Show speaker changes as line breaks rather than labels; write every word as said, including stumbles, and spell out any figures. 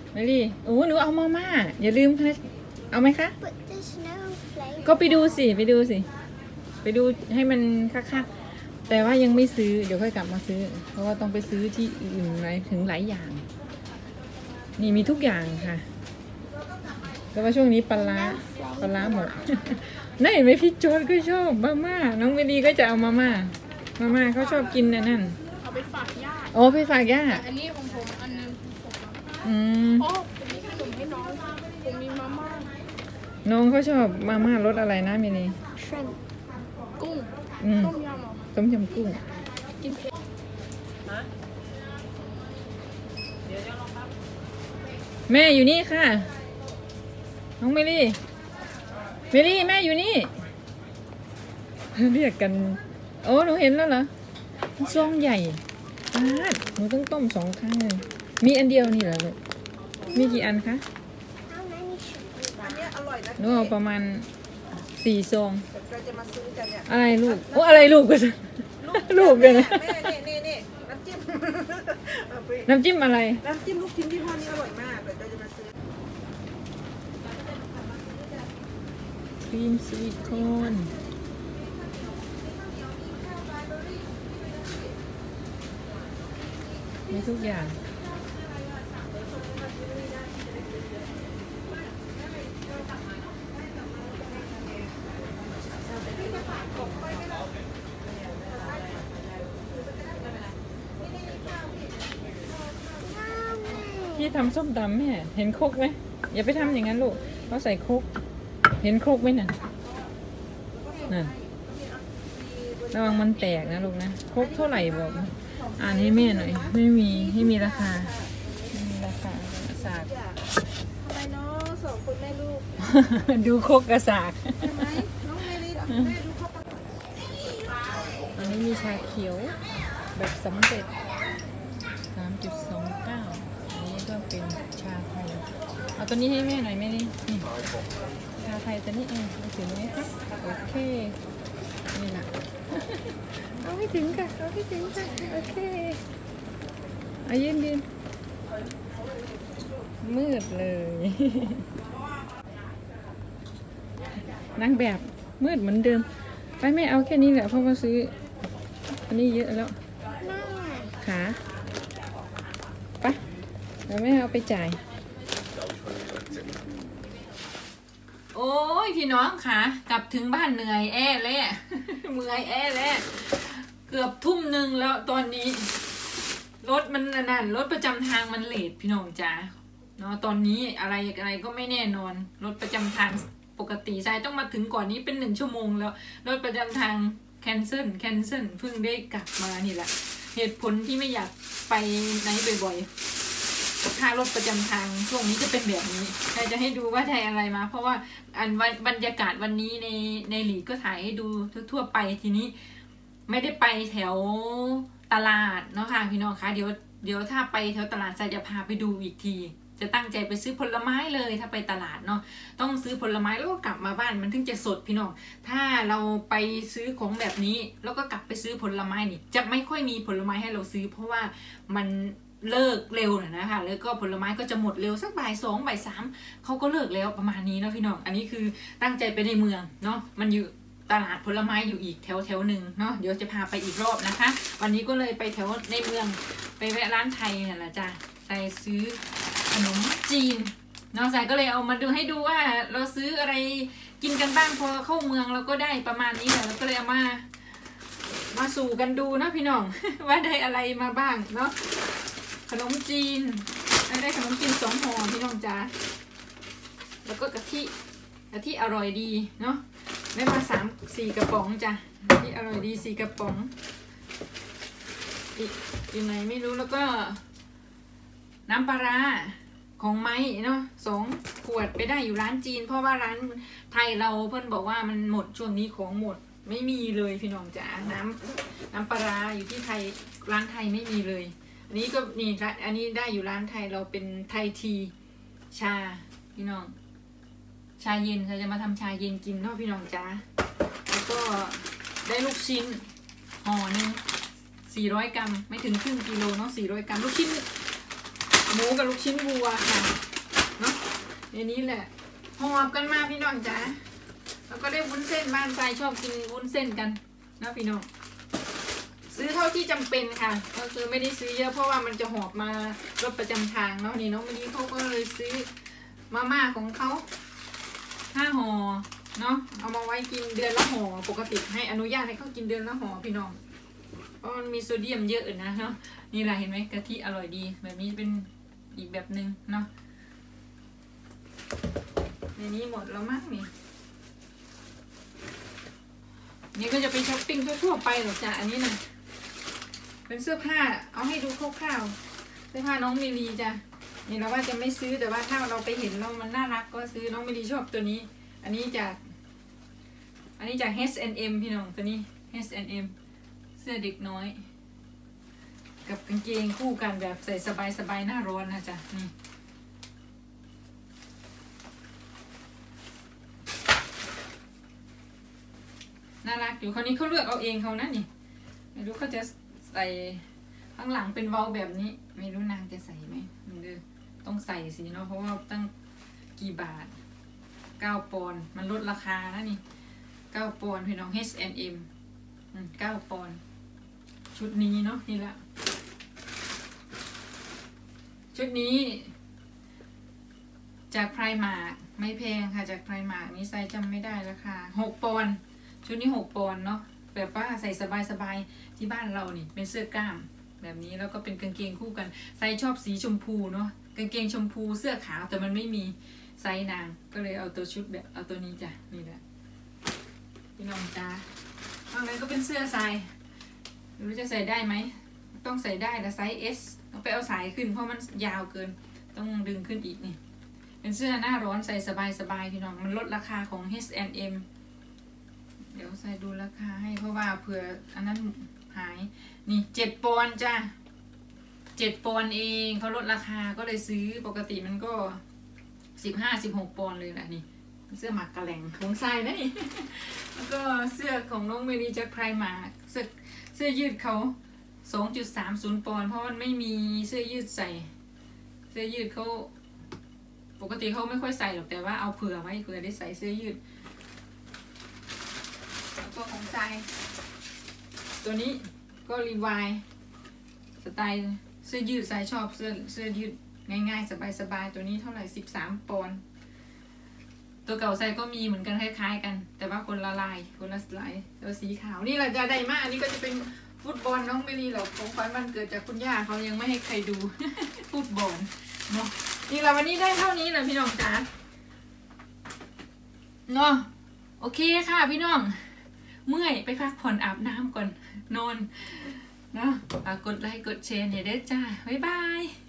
ไม่รีโอ้หนูเอามาม่าอย่าลืมค่ะเอาไหมคะก็ไปดูสิไปดูสิไปดูให้มันคักๆแต่ว่ายังไม่ซื้อเดี๋ยวค่อยกลับมาซื้อเพราะว่าต้องไปซื้อที่อื่นหลายถึงหลายอย่างนี่มีทุกอย่างค่ะแต่ว่าช่วงนี้ปลาร้าปลาร้าหมดนั่นเห็นไหมพี่โจนก็ชอบมาม่าน้องเมลีก็จะเอามาม่ามาม่าเขาชอบกินนั่นนั่น
เอาไปฝากย่า
โอ้ไปฝากย่า
อันนี้ของผมอันนึง
อืม
โอ้อันนี้ขนมให้น้องผมมีมาม่า
น้องเขาชอบมาม่ารสอะไรนะเมลี
กุ้งต้มยำหรอ
ต้มยำกุ้ง
กินเผ็ด
แม่อยู่นี่ค่ะน้องเมลี่เมลี่แม่อยู่นี่เรียกกันโอ้หนูเห็นแล้วเหรอซองใหญ่ป้าดหนูต้องต้มสองครั้งเลยมีอันเดียวนี่เหรอลูกมีกี่อันคะหนูเอาประมาณสี่ซองอะไรลูกโอ้อะไรลูกก็จะลูกเลยนะน้ำจิ้มอะไร
น้ำจิ้มลูกชิ้นที่พ่อนี่อร่อยมากเดี๋ยวเราจะมาซื้อ
ครีมสวีทคอร์นมีทุกอย่างพี่ทำส้มตำแม่เห็นโคกไหมอย่าไปทำอย่างนั้นลูกเขาใส่โคกเห็นโคกไหมน่ะนั่นระวังมันแตกนะลูกนะโคกเท่าไหร่บอกอ่านให้แม่หน่อยไม่มีให้มีราคาไม่มีราคาสาก
ทำไมน้องสองคนแม่ลูก
ดูโคกกระสาก
ทำไมน้องเมลี่แม่ดูโคก
อันนี้มีชาเขียวแบบสำเร็จ สามจุดสองเก้า อันนี้ก็เป็นชาไทยเอาตัวนี้ให้แม่หน่อยแม่นี่ชาไทยตัวนี้เองถึงไหมคะโอเคนี่นะเอาไม่ถึงค่ะเอาไม่ถึงค่ะโอเคเอายืนยืนมืดเลยนางแบบมืดเหมือนเดิมไปไม่เอาแค่นี้แหละเพราะว่าซื้ออันนี้เยอะแล้วขาไปเดี๋ยวแม่เอาไปจ่ายโอ้ยพี่น้องค่ะกลับถึงบ้านเหนื่อยแอ่เลยเมื่อยแอ่เลยเกือบทุ่มหนึ่งแล้วตอนนี้รถมันนั่นรถประจำทางมันเลทพี่น้องจ้าเนาะตอนนี้อะไรอะไรก็ไม่แน่นอนรถประจำทางปกติใช่ต้องมาถึงก่อนนี้เป็นหนึ่งชั่วโมงแล้วรถประจำทางแคนเซิลแคนเซิลเพิ่งได้กลับมานี่แหละเหตุผลที่ไม่อยากไปไหนบ่อยๆค่ารถประจำทางช่วงนี้จะเป็นแบบนี้ใครจะให้ดูว่าได้อะไรมาเพราะว่าอันบรรยากาศวันนี้ในในหลีก็ถ่ายให้ดูทั่วไปทีนี้ไม่ได้ไปแถวตลาดเนาะค่ะพี่น้องคะเดี๋ยวเดี๋ยวถ้าไปแถวตลาดจะพาไปดูอีกทีจะตั้งใจไปซื้อผลไม้เลยถ้าไปตลาดเนาะต้องซื้อผลไม้แล้วก็กลับมาบ้านมันถึงจะสดพี่น้องถ้าเราไปซื้อของแบบนี้แล้วก็กลับไปซื้อผลไม้นี่จะไม่ค่อยมีผลไม้ให้เราซื้อเพราะว่ามันเลิกเร็วนะคะแล้วก็ผลไม้ก็จะหมดเร็วสักบ่ายสองบ่ายสามเขาก็เลิกแล้วประมาณนี้เนาะพี่น้องอันนี้คือตั้งใจไปในเมืองเนาะมันอยู่ตลาดผลไม้อยู่อีกแถวแถวหนึ่งเนาะเดี๋ยวจะพาไปอีกรอบนะคะวันนี้ก็เลยไปแถวในเมืองไปแวะร้านไทยนี่แหละจ้ะไปซื้อขนมจีนน้องสายก็เลยเอามาดูให้ดูว่าเราซื้ออะไรกินกันบ้างพอเข้าเมืองเราก็ได้ประมาณนี้แหละเราก็เลยเอามามาสู่กันดูนะพี่น้องว่าได้อะไรมาบ้างเนาะขนมจีนได้ขนมจีนสองห่อพี่น้องจ้าแล้วก็กะทิกะทิอร่อยดีเนาะได้มาสามสี่กระป๋องจ้ะกะทิอร่อยดีสี่กระป๋องอีกอีกไหนไม่รู้แล้วก็น้ำปลาร้าของไม้เนาะสองขวดไปได้อยู่ร้านจีนเพราะว่าร้านไทยเราเพื่อนบอกว่ามันหมดช่วงนี้ของหมดไม่มีเลยพี่น้องจ๋าน้ำน้ำปลาร้าอยู่ที่ไทยร้านไทยไม่มีเลยอันนี้ก็นี่อันนี้ได้อยู่ร้านไทยเราเป็นไทยทีชาพี่น้องชาเย็นเราจะมาทำชาเย็นกินเนาะพี่น้องจ๋าแล้วก็ได้ลูกชิ้นห่อหนึ่งสี่ร้อยกรัมไม่ถึงครึ่งกิโลเนาะสี่ร้อยกรัมลูกชิ้นหมูกับลูกชิ้นวัวค่ะเนาะในนี้แหละหอบกันมาพี่น้องจ๋าแล้วก็ได้วุ้นเส้นบ้านทรายชอบกินวุ้นเส้นกันนะพี่น้องซื้อเท่าที่จำเป็นค่ะก็คือไม่ได้ซื้อเยอะเพราะว่ามันจะหอบมารถประจำทางเนาะนี่น้องวันนี้เขาก็เลยซื้อมาม่าของเขาห้าห่อเนาะเอามาไว้กินเดือนละห่อปกติให้อนุญาตให้เขากินเดือนละห่อพี่น้องเพราะมันมีโซเดียมเยอะนะเนาะนี่แหละเห็นไหมกะทิอร่อยดีแบบนี้เป็นอีกแบบหนึ่งเนาะในนี้หมดแล้วมั้งนี่นี่ก็จะไปช้อปปิ้งทั่วๆไปหรอกจ้ะอันนี้นะเป็นเสื้อผ้าเอาให้ดูคร่าวๆเสื้อผ้าน้องเมลีจ้ะนี่เราว่าจะไม่ซื้อแต่ว่าถ้าเราไปเห็นเรามันน่ารักก็ซื้อน้องเมลีชอบตัวนี้อันนี้จากอันนี้จาก เอช แอนด์ เอ็ม พี่น้องตัวนี้ เอช แอนด์ เอ็ม เสื้อเด็กน้อยกับกางเกงคู่กันแบบใส่สบายๆหน้าร้อนนะจ๊ะนี่น่ารักอยู่คราวนี้เขาเลือกเอาเองเขานะนี่ไม่รู้เขาจะใส่ข้างหลังเป็นเว้าแบบนี้ไม่รู้นางจะใส่ไหมมันเด้อต้องใส่สิเนาะเพราะว่าตั้งกี่บาทเก้าปอนด์มันลดราคานะนี่เก้าปอนด์พี่น้อง เอช แอนด์ เอ็ม เก้าปอนด์ชุดนี้เนาะนี่ละชุดนี้จากไพรมาร์คไม่แพงค่ะจากไพรมาร์คนี้ไซส์จำไม่ได้ราคาหกปอนด์ชุดนี้หกปอนด์เนาะแบบว่าใส่สบายๆที่บ้านเรานี่เป็นเสื้อกล้ามแบบนี้แล้วก็เป็นกางเกงคู่กันไซส์ชอบสีชมพูเนาะกางเกงชมพูเสื้อขาวแต่มันไม่มีไซส์นางก็เลยเอาตัวชุดแบบเอาตัวนี้จ้ะนี่แหละพี่น้องจ้าบางนั้นก็เป็นเสื้อทรายไม่รู้จะใส่ได้ไหมต้องใส่ได้แต่ไซส์ S ต้องไปเอาสายขึ้นเพราะมันยาวเกินต้องดึงขึ้นอีกนี่เป็นเสื้อหน้าร้อนใส่สบายๆพี่น้องมันลดราคาของ เอช แอนด์ เอ็ม เดี๋ยวใส่ดูราคาให้เพราะว่าเผื่ออันนั้นหายนี่เจ็ดปอนด์จ้ะเจ็ดปอนด์เองเขาลดราคาก็เลยซื้อปกติมันก็สิบห้าสิบหกปอนด์เลยแหละนี่เสื้อหมากกระแหลงของทรายนะนี่ แล้วก็เสื้อของน้องเมลีจากไพรมาร์คเสื้อเสื้อยืดเขา สองจุดสามศูนย์ ปอนด์เพราะมันไม่มีเสื้อยืดใส่เสื้อยืดเขาปกติเขาไม่ค่อยใส่หรอกแต่ว่าเอาเผื่อไว้เผื่อได้ใส่เสื้อยืดแล้วก็ของทรายตัวนี้ก็รีวายสไตล์เสื้อยืดทรายชอบเสื้อเสื้อยืดง่ายๆสบายๆตัวนี้เท่าไหร่สิบสามปอนด์ตัวเก่าใส่ก็มีเหมือนกันคล้ายๆกันแต่ว่าคนละลายคนละลายตัวสีขาวนี่แหละจะได้มากอันนี้ก็จะเป็นฟุตบอลน้องเมลีหรอกของขวัญวันเกิดจากคุณย่าเขายังไม่ให้ใครดู ฟุตบอลเนาะนี่แหละวันนี้ได้เท่านี้นะพี่น้องจ๋าเนาะโอเคค่ะพี่น้องเมื่อยไปพักผ่อนอาบน้ำก่อนนอนเนาะฝากกดไลค์กดแชร์เนี่ยเด้อจ้าบ๊ายบาย